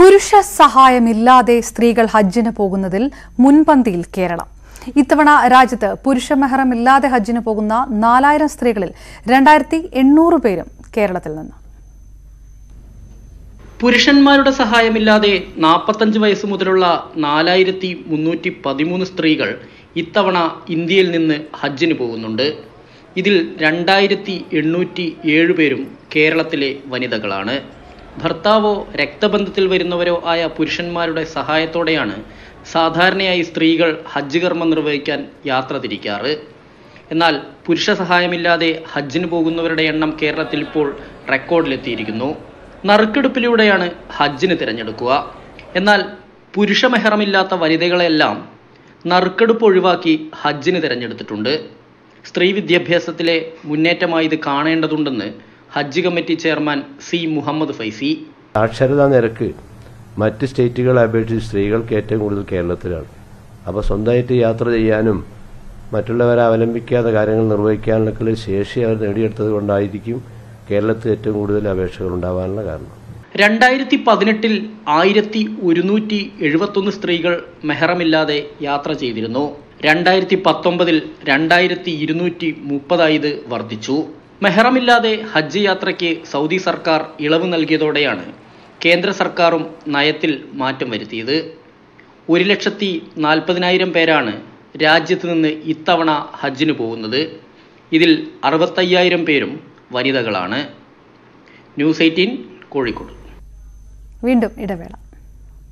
പുരുഷ സഹായമില്ലാതെ സ്ത്രീകൾ ഹജ്ജിന് പോകുന്നതിൽ മുൻപന്തിയിൽ കേരളം. ഇത്തവണ രാജ്യത്ത് പുരുഷ മെഹ്റം ഇല്ലാതെ ഹജ്ജിന് പോകുന്ന 4000 സ്ത്രീകളിൽ 2800 പേരും കേരളത്തിൽ നിന്ന്. പുരുഷന്മാരുടെ സഹായമില്ലാതെ 45 വയസ്സ് മുതലുള്ള 4313 സ്ത്രീകൾ ഇത്തവണ ഇന്ത്യയിൽ നിന്ന് ഹജ്ജിന് പോകുന്നുണ്ട്. ഇതിൽ 2807 പേരും കേരളത്തിലെ വനിതകളാണ്. ഭർത്താവോ രക്തബന്ധത്തിൽ വരുന്നവരോ ആയ പുരുഷന്മാരുടെ സഹായത്തോടെയാണ് സാധാരണയായി സ്ത്രീകൾ ഹജ്ജ് കർമ്മം നിർവഹിക്കാൻ യാത്ര തിരിക്കാറ്. എന്നാൽ പുരുഷ സഹായമില്ലാതെ ഹജ്ജിന് പോകുന്നവരുടെ എണ്ണം കേരളത്തിൽ ഇപ്പോൾ റെക്കോർഡിലെത്തിയിരിക്കുന്നു. നറുക്കെടുപ്പിലൂടെയാണ് ഹജ്ജിന് തിരഞ്ഞെടുക്കുക. എന്നാൽ പുരുഷ മെഹ്റമില്ലാത്ത വനിതകളെല്ലാം നറുക്കെടുപ്പ് ഒഴിവാക്കി ഹജ്ജിന് തിരഞ്ഞെടുത്തിട്ടുണ്ട്. സ്ത്രീ വിദ്യാഭ്യാസത്തിലെ മുന്നേറ്റമായി ഇത് കാണേണ്ടതുണ്ടെന്ന് Hajj committee chairman C Muhammad Faizy. സാക്ഷരതാ നിരക്ക് മറ്റ് സ്റ്റേറ്റുകളെ അപേക്ഷിച്ച് സ്ത്രീകൾക്ക് ഏറ്റവും കൂടുതൽ കേരളത്തിലാണ്. അപ്പോൾ സ്വന്തമായിട്ട് യാത്ര ചെയ്യാനും മറ്റുള്ളവരെ അവലംബിക്കാതെ കാര്യങ്ങൾ നിർവഹിക്കാനുള്ള ശേഷി അവർ നേടിയെടുത്തത് കൊണ്ടായിരിക്കും കേരളത്തിൽ ഏറ്റവും കൂടുതൽ അപേക്ഷകൾ ഉണ്ടാവാനുള്ള കാരണം. 2018 1171 സ്ത്രീകൾ മെഹ്റമില്ലാതെ യാത്ര ചെയ്തിരുന്നു. 2019 2230 ഇത് വർദ്ധിച്ചു. മെഹ്റമില്ലാതെ ഹജ്ജ് യാത്രയ്ക്ക് സൗദി സർക്കാർ ഇളവ് നൽകിയതോടെയാണ് കേന്ദ്ര സർക്കാരും നയത്തിൽ മാറ്റം വരുത്തിയത്. 1,40,000 പേരാണ് രാജ്യത്ത് നിന്ന് ഇത്തവണ ഹജ്ജിന് പോകുന്നത്. ഇതിൽ 65,000 പേരും വനിതകളാണ്. ന്യൂസ് 18 കോഴിക്കോട്. വീണ്ടും ഇടവേള.